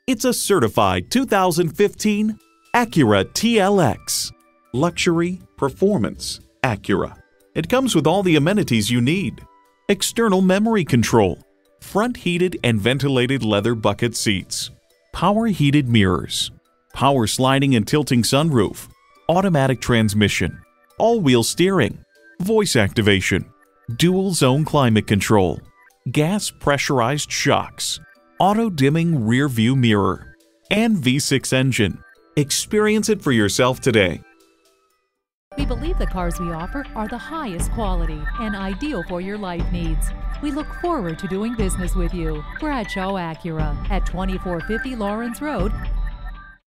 It's a certified 2015 Acura TLX. Luxury, performance, Acura. It comes with all the amenities you need. External memory control, front heated and ventilated leather bucket seats, power heated mirrors, power sliding and tilting sunroof, automatic transmission, all-wheel steering, voice activation, dual zone climate control, gas pressurized shocks, auto-dimming rear view mirror, and V6 engine. Experience it for yourself today. We believe the cars we offer are the highest quality and ideal for your life needs. We look forward to doing business with you. Bradshaw Acura at 2450 Lawrence Road,